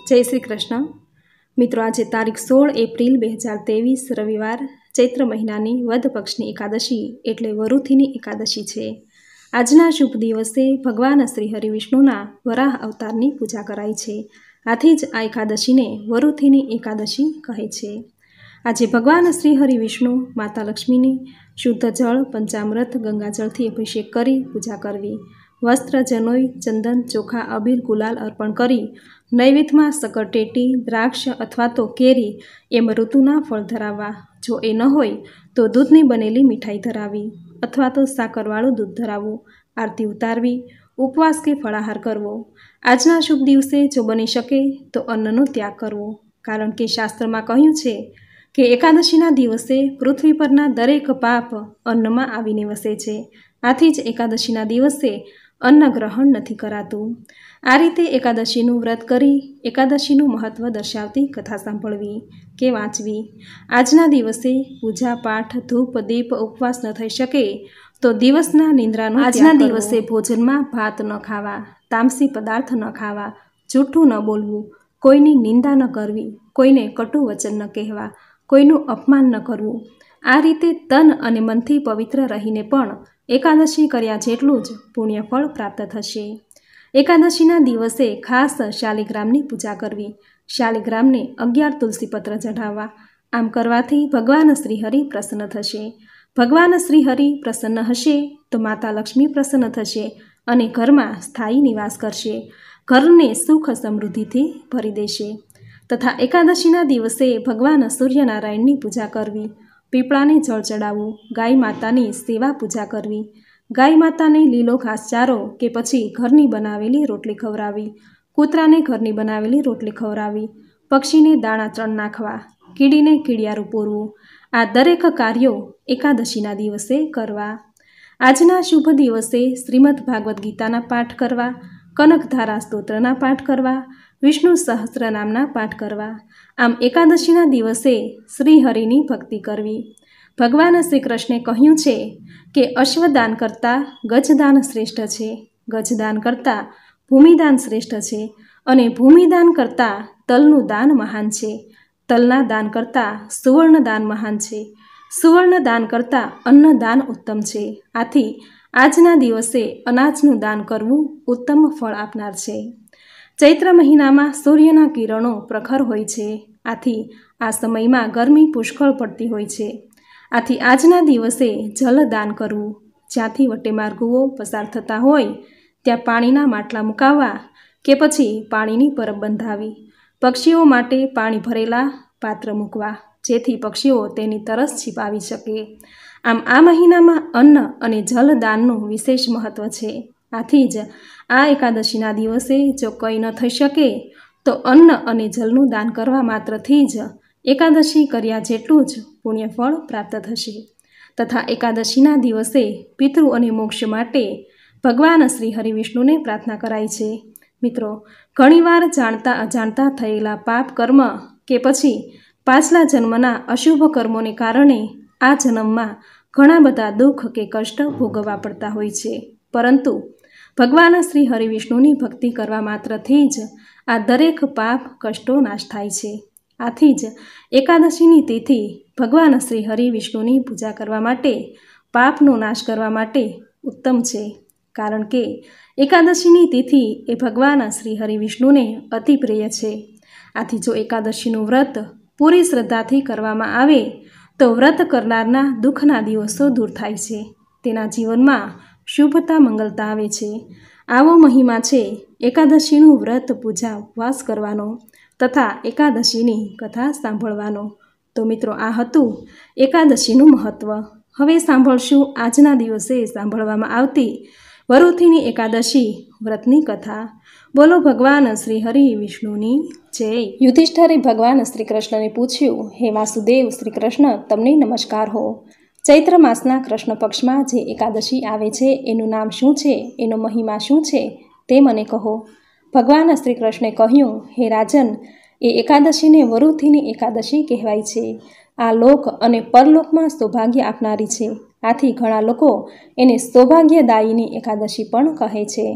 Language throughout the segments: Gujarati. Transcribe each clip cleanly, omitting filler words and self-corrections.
જય શ્રી કૃષ્ણ મિત્રો, આજે તારીખ 16 એપ્રિલ 2023 રવિવાર ચૈત્ર મહિનાની વદ પક્ષની એકાદશી એટલે વરુથીની એકાદશી છે। આજના શુભ દિવસે ભગવાન શ્રી હરિવિષ્ણુના વરાહ અવતારની પૂજા કરાય છે। આથી જ આ એકાદશીને વરુથીની એકાદશી કહે છે। આજે ભગવાન શ્રી હરિવિષ્ણુ માતા લક્ષ્મીની શુદ્ધ જળ પંચામૃત ગંગાજળથી અભિષેક કરી પૂજા કરવી, વસ્ત્ર જનોઈ ચંદન ચોખા અબીર ગુલાલ અર્પણ કરી નૈવેદ્યમાં સકરટેટી દ્રાક્ષ અથવા તો કેરી એમ ઋતુના ફળ ધરાવવા, જો એ ન હોય તો દૂધની બનેલી મીઠાઈ ધરાવી અથવા તો સાકરવાળું દૂધ ધરાવવું, આરતી ઉતારવી, ઉપવાસ કે ફળાહાર કરવો। આજના શુભ દિવસે જો બની શકે તો અન્નનો ત્યાગ કરવો, કારણ કે શાસ્ત્રમાં કહ્યું છે કે એકાદશીના દિવસે પૃથ્વી પરના દરેક પાપ અન્નમાં આવીને વસે છે। આથી જ એકાદશીના દિવસે અન્ન ગ્રહણ નથી કરાતું। આ રીતે એકાદશીનું વ્રત કરી એકાદશીનું મહત્ત્વ દર્શાવતી કથા સાંભળવી કે વાંચવી। આજના દિવસે પૂજા પાઠ ધૂપ દીપ ઉપવાસ ન થઈ શકે તો દિવસના નિંદ્રાનો આજના દિવસે ભોજનમાં ભાત ન ખાવા, તામસી પદાર્થ ન ખાવા, જૂઠું ન બોલવું, કોઈની નિંદા ન કરવી, કોઈને કટુ વચન ન કહેવા, કોઈનું અપમાન ન કરવું। આ રીતે તન અને મનથી પવિત્ર રહીને પણ એકાદશી કર્યા જેટલું જ પુણ્યફળ પ્રાપ્ત થશે। એકાદશીના દિવસે ખાસ શાલિગ્રામની પૂજા કરવી, શાલિગ્રામને 11 તુલસીપત્ર ચઢાવવા। આમ કરવાથી ભગવાન શ્રીહરિ પ્રસન્ન થશે। ભગવાન શ્રીહરિ પ્રસન્ન હશે તો માતા લક્ષ્મી પ્રસન્ન થશે અને ઘરમાં સ્થાયી નિવાસ કરશે, ઘરને સુખ સમૃદ્ધિથી ભરી દેશે। તથા એકાદશીના દિવસે ભગવાન સૂર્યનારાયણની પૂજા કરવી, પીપળાને જળ ચડાવવું, ગાય માતાની સેવા પૂજા કરવી, ગાય માતાને લીલો ઘાસચારો કે પછી ઘરની બનાવેલી રોટલી ખવડાવવી, કૂતરાને ઘરની બનાવેલી રોટલી ખવડાવવી, પક્ષીને દાણા ચણ નાખવા, કીડીને કીડિયારું પૂરવું, આ દરેક કાર્યો એકાદશીના દિવસે કરવા। આજના શુભ દિવસે શ્રીમદ ભાગવદ્ ગીતાના પાઠ કરવા, કનકધારા સ્તોત્રના પાઠ કરવા, વિષ્ણુ સહસ્રનામના પાઠ કરવા। આમ એકાદશીના દિવસે શ્રીહરિની ભક્તિ કરવી। ભગવાન શ્રી કૃષ્ણે કહ્યું છે કે અશ્વદાન કરતાં ગજદાન શ્રેષ્ઠ છે, ગજદાન કરતાં ભૂમિદાન શ્રેષ્ઠ છે અને ભૂમિદાન કરતાં તલનું દાન મહાન છે, તલના દાન કરતાં સુવર્ણ દાન મહાન છે, સુવર્ણ દાન કરતાં અન્નદાન ઉત્તમ છે। આથી આજના દિવસે અનાજનું દાન કરવું ઉત્તમ ફળ આપનાર છે। ચૈત્ર મહિનામાં સૂર્યના કિરણો પ્રખર હોય છે, આથી આ સમયમાં ગરમી પુષ્કળ પડતી હોય છે। આથી આજના દિવસે જલદાન કરવું, જ્યાંથી વટેમાર્ગુઓ પસાર થતા હોય ત્યાં પાણીના માટલા મુકાવવા કે પછી પાણીની પરબ બંધાવી, પક્ષીઓ માટે પાણી ભરેલા પાત્ર મૂકવા, જેથી પક્ષીઓ તેની તરસ છીપાવી શકે। આમ આ મહિનામાં અન્ન અને જલદાનનું વિશેષ મહત્ત્વ છે। આથી જ આ એકાદશીના દિવસે જો કંઈ ન થઈ શકે તો અન્ન અને જલનું દાન કરવા માત્રથી જ એકાદશી કર્યા જેટલું જ પુણ્યફળ પ્રાપ્ત થશે। તથા એકાદશીના દિવસે પિતૃ અને મોક્ષ માટે ભગવાન શ્રી હરિવિષ્ણુને પ્રાર્થના કરાય છે। મિત્રો, ઘણીવાર જાણતા અજાણતા થયેલા પાપ કર્મ કે પછી પાછલા જન્મના અશુભ કર્મોને કારણે આ જન્મમાં ઘણા બધા દુઃખ કે કષ્ટ ભોગવવા પડતા હોય છે, પરંતુ ભગવાન શ્રી હરિવિષ્ણુની ભક્તિ કરવા માત્રથી જ આ દરેક પાપ કષ્ટો નાશ થાય છે। આથી જ એકાદશીની તિથિ ભગવાન શ્રી હરિવિષ્ણુની પૂજા કરવા માટે, પાપનો નાશ કરવા માટે ઉત્તમ છે, કારણ કે એકાદશીની તિથિ એ ભગવાન શ્રી હરિવિષ્ણુને અતિ પ્રિય છે। આથી જો એકાદશીનું વ્રત પૂરી શ્રદ્ધાથી કરવામાં આવે તો વ્રત કરનારના દુઃખના દિવસો દૂર થાય છે, તેના જીવનમાં શુભતા મંગલતા આવે છે। આવો મહિમા છે એકાદશીનું વ્રત પૂજા ઉપવાસ કરવાનો તથા એકાદશીની કથા સાંભળવાનો। તો મિત્રો, આ હતું એકાદશીનું મહત્ત્વ। હવે સાંભળશું આજના દિવસે સાંભળવામાં આવતી વરુથીની એકાદશી વ્રતની કથા। બોલો ભગવાન શ્રી હરિ વિષ્ણુની જય। યુધિષ્ઠરે ભગવાન શ્રી કૃષ્ણને પૂછ્યું, હે વાસુદેવ શ્રી કૃષ્ણ, તમને નમસ્કાર હો। ચૈત્ર માસના કૃષ્ણ પક્ષમાં જે એકાદશી આવે છે એનું નામ શું છે, એનો મહિમા શું છે તે મને કહો। ભગવાન શ્રી કૃષ્ણે કહ્યું, હે રાજન, એ એકાદશીને વરુથીની એકાદશી કહેવાય છે। આ લોક અને પરલોકમાં સૌભાગ્ય આપનારી છે, આથી ઘણા લોકો એને સૌભાગ્યદાયીની એકાદશી પણ કહે છે।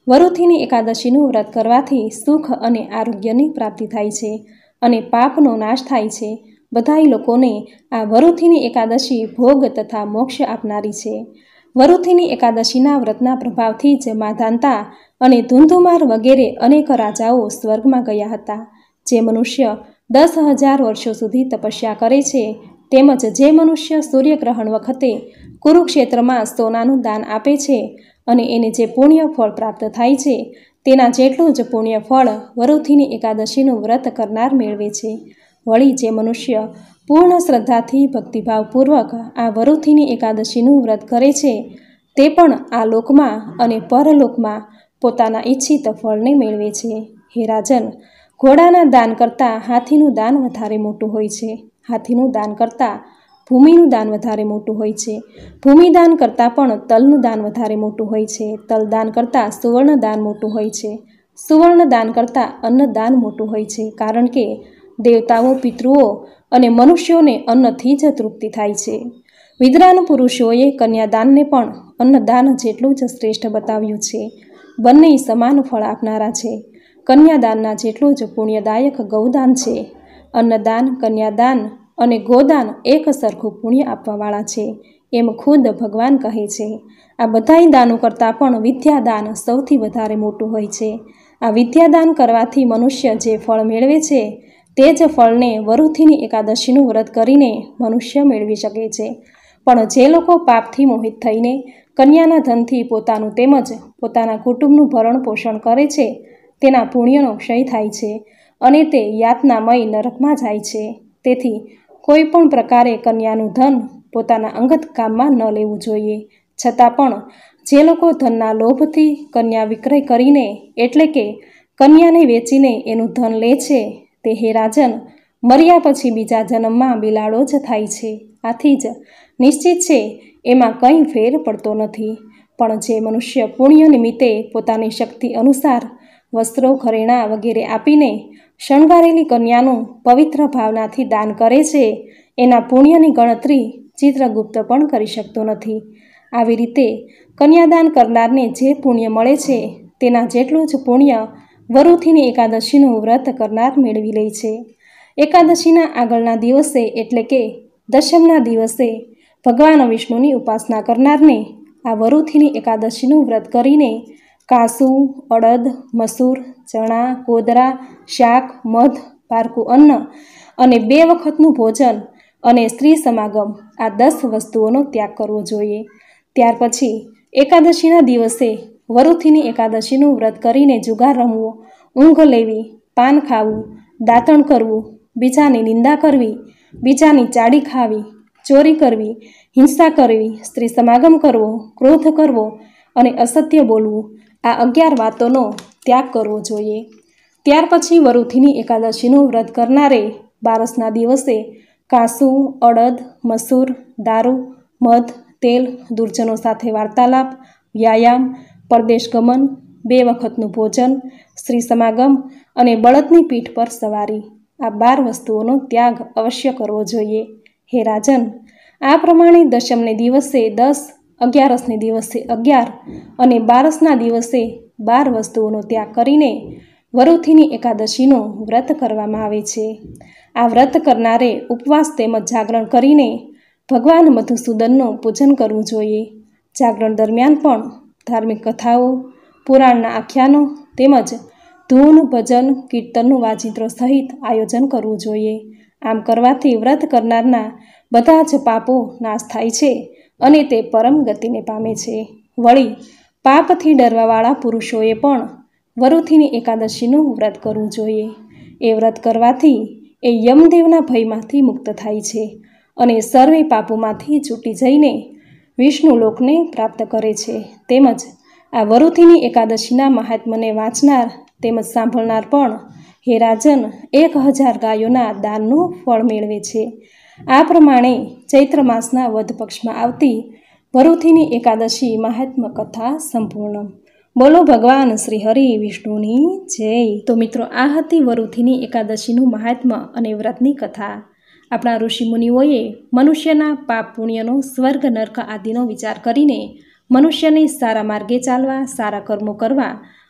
વરુથીની એકાદશીનું વ્રત કરવાથી સુખ અને આરોગ્યની પ્રાપ્તિ થાય છે અને પાપનો નાશ થાય છે. બધાય લોકોને આ વરુથીની એકાદશી ભોગ તથા મોક્ષ આપનારી છે. વરુથીની એકાદશીના વ્રતના પ્રભાવથી જ માધાંતા અને ધુંધુમાર વગેરે અનેક રાજાઓ સ્વર્ગમાં ગયા હતા. જે મનુષ્ય 10,000 વર્ષો સુધી તપસ્યા કરે છે, તેમજ જે મનુષ્ય સૂર્યગ્રહણ વખતે કુરુક્ષેત્રમાં સોનાનું દાન આપે છે અને એને જે પુણ્ય ફળ પ્રાપ્ત થાય છે, તેના જેટલું જ પુણ્ય ફળ વરુથીની એકાદશીનું વ્રત કરનાર મેળવે છે. વળી જે મનુષ્ય પૂર્ણ શ્રદ્ધાથી ભક્તિભાવપૂર્વક આ વરુથીની એકાદશીનું વ્રત કરે છે, તે પણ આ લોકમાં અને પરલોકમાં પોતાના ઈચ્છિત ફળને મેળવે છે. હે રાજન, ઘોડાના દાન કરતાં હાથીનું દાન વધારે મોટું હોય છે. હાથીનું દાન કરતાં ભૂમિનું દાન વધારે મોટું હોય છે. ભૂમિદાન કરતાં પણ તલનું દાન વધારે મોટું હોય છે. તલદાન કરતાં સુવર્ણ દાન મોટું હોય છે. સુવર્ણ દાન કરતાં અન્નદાન મોટું હોય છે. કારણ કે દેવતાઓ, પિતૃઓ અને મનુષ્યોને અન્નથી જ તૃપ્તિ થાય છે. વિદ્વાન પુરુષોએ કન્યાદાનને પણ અન્નદાન જેટલું જ શ્રેષ્ઠ બતાવ્યું છે. બંને સમાન ફળ આપનારા છે. કન્યાદાનના જેટલું જ પુણ્યદાયક ગૌદાન છે. અન્નદાન, કન્યાદાન અને ગોદાન એક સરખું પુણ્ય આપવાવાળા છે, એમ ખુદ ભગવાન કહે છે. આ બધાય દાનો કરતાં પણ વિદ્યાદાન સૌથી વધારે મોટું હોય છે. આ વિદ્યાદાન કરવાથી મનુષ્ય જે ફળ મેળવે છે, તે જ ફળને વરુથીની એકાદશીનું વ્રત કરીને મનુષ્ય મેળવી શકે છે. પણ જે લોકો પાપથી મોહિત થઈને કન્યાના ધનથી પોતાનું તેમજ પોતાના કુટુંબનું ભરણ પોષણ કરે છે, તેના પુણ્યનો ક્ષય થાય છે અને તે યાતનામય નરકમાં જાય છે. તેથી કોઈ પણ પ્રકારે કન્યાનું ધન પોતાના અંગત કામમાં ન લેવું જોઈએ. છતાં પણ જે લોકો ધનના લોભથી કન્યા વિક્રય કરીને એટલે કે કન્યાને વેચીને એનું ધન લે છે, તે હે રાજન, મર્યા પછી બીજા જન્મમાં બિલાડો જ થાય છે. આથી જ નિશ્ચિત છે, એમાં કંઈ ફેર પડતો નથી. પણ જે મનુષ્ય પુણ્ય નિમિત્તે પોતાની શક્તિ અનુસાર વસ્ત્રો, ઘરેણાં વગેરે આપીને શણગારેલી કન્યાનું પવિત્ર ભાવનાથી દાન કરે છે, એના પુણ્યની ગણતરી ચિત્રગુપ્ત પણ કરી શકતો નથી. આવી રીતે કન્યાદાન કરનારને જે પુણ્ય મળે છે, તેના જેટલું જ પુણ્ય વરુથીની એકાદશીનું વ્રત કરનાર મેળવી લે છે. એકાદશીના આગળના દિવસે એટલે કે દશમના દિવસે ભગવાન વિષ્ણુની ઉપાસના કરનારને આ વરુથીની એકાદશીનું વ્રત કરીને કાસું, અડદ, મસૂર, ચણા, કોદરા, શાક, મધ, પારકું અન્ન અને 2 વખતનું ભોજન અને સ્ત્રી સમાગમ, આ 10 વસ્તુઓનો ત્યાગ કરવો જોઈએ. ત્યાર પછી એકાદશીના દિવસે વરુથીની એકાદશીનું વ્રત કરીને જુગાર રમવો, ઊંઘ લેવી, પાન ખાવું, દાંતણ કરવું, બીજાની નિંદા કરવી, બીજાની ચાડી ખાવી, ચોરી કરવી, હિંસા કરવી, સ્ત્રી સમાગમ કરવો, ક્રોધ કરવો અને અસત્ય બોલવું, આ 11 વાતોનો ત્યાગ કરવો જોઈએ. ત્યાર પછી વરુથીની એકાદશીનું વ્રત કરનારે બારસના દિવસે કાસું, અડદ, મસૂર, દારૂ, મધ, તેલ, દુર્જનો સાથે વાર્તાલાપ, વ્યાયામ, પરદેશ ગમન, 2 વખતનું ભોજન, સ્ત્રી સમાગમ અને બળદની પીઠ પર સવારી, આ 12 વસ્તુઓનો ત્યાગ અવશ્ય કરવો જોઈએ. હે રાજન, આ પ્રમાણે દશમને દિવસે 10, 11સને દિવસે 11 અને બારસના દિવસે 12 વસ્તુઓનો ત્યાગ કરીને વરુથીની એકાદશીનું વ્રત કરવામાં આવે છે. આ વ્રત કરનારે ઉપવાસ તેમજ જાગરણ કરીને ભગવાન મધુસૂદનનું પૂજન કરવું જોઈએ. જાગરણ દરમિયાન પણ ધાર્મિક કથાઓ, પુરાણના આખ્યાનો તેમજ ધૂન, ભજન, કીર્તનનું વાજિંત્રો સહિત આયોજન કરવું જોઈએ. આમ કરવાથી વ્રત કરનારના બધા જ પાપો નાશ થાય છે અને તે પરમ ગતિને પામે છે. વળી પાપથી ડરવાવાળા પુરુષોએ પણ વરુથીની એકાદશીનું વ્રત કરવું જોઈએ. એ વ્રત કરવાથી એ યમદેવના ભયમાંથી મુક્ત થાય છે અને સર્વે પાપોમાંથી છૂટી જઈને વિષ્ણુ લોકને પ્રાપ્ત કરે છે. તેમજ આ વરુથીની એકાદશીના મહાત્મ્યને વાંચનાર તેમજ સાંભળનાર પણ હે રાજન 1000 ગાયોના દાનનું ફળ મેળવે છે. આ પ્રમાણે ચૈત્ર માસના વદ પક્ષમાં આવતી વરુથીની એકાદશી મહાત્મ્ય કથા સંપૂર્ણ. બોલો ભગવાન શ્રી હરિ વિષ્ણુની જય. તો મિત્રો, આ હતી વરુથીની એકાદશીનું મહાત્મ્ય અને વ્રતની કથા. આપણા ઋષિમુનિઓએ મનુષ્યના પાપ પુણ્યનો, સ્વર્ગ નર્ક આદિનો વિચાર કરીને મનુષ્યને સારા માર્ગે ચાલવા, સારા કર્મો કરવા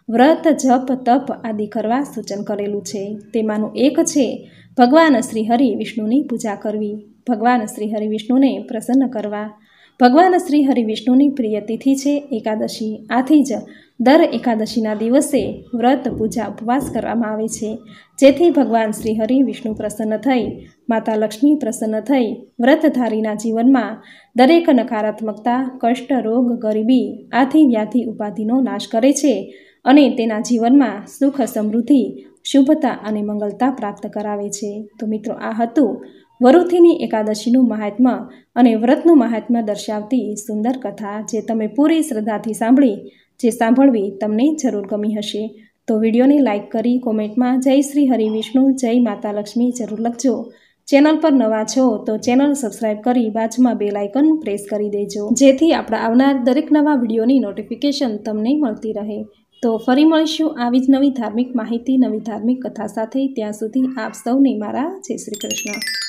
વ્રત જપ તપ આદિ કરવા સૂચન કરેલું છે। તેમાંનું એક છે ભગવાન શ્રી હરિ વિષ્ણુની પૂજા કરવી, ભગવાન શ્રી હરિ વિષ્ણુને પ્રસન્ન કરવા। ભગવાન શ્રી હરિ વિષ્ણુની પ્રિય તિથિ છે એકાદશી। આથી જ દર એકાદશીના દિવસે વ્રત પૂજા ઉપવાસ કરવામાં આવે છે, જેથી ભગવાન શ્રી હરિ વિષ્ણુ પ્રસન્ન થઈ, માતા લક્ષ્મી પ્રસન્ન થઈ વ્રતધારીના જીવનમાં દરેક નકારાત્મકતા, કષ્ટ, રોગ, ગરીબી આદિ વ્યાધિ ઉપાધિનો નાશ કરે છે અને તેના જીવનમાં સુખ, સમૃદ્ધિ, શુભતા અને મંગલતા પ્રાપ્ત કરાવે છે। તો મિત્રો, આ હતું વરુથીની એકાદશીનું મહાત્મ્ય અને વ્રતનું મહાત્મ્ય દર્શાવતી સુંદર કથા, જે તમે પૂરી શ્રદ્ધાથી સાંભળવી તમને જરૂર ગમી હશે। તો વિડીયોને લાઇક કરી કોમેન્ટમાં જય શ્રી હરિ વિષ્ણુ, જય માતા લક્ષ્મી જરૂર લખજો। ચેનલ પર નવા છો તો ચેનલ સબસ્ક્રાઈબ કરી બાજુમાં બેલ આઇકન પ્રેસ કરી દેજો, જેથી આપણા આવનાર દરેક નવા વિડીયોની નોટિફિકેશન તમને મળતી રહે। તો ફરી મળીશું આવી જ નવી ધાર્મિક માહિતી, નવી ધાર્મિક કથા સાથે। ત્યાં સુધી આપ સૌને મારા જય શ્રી કૃષ્ણ।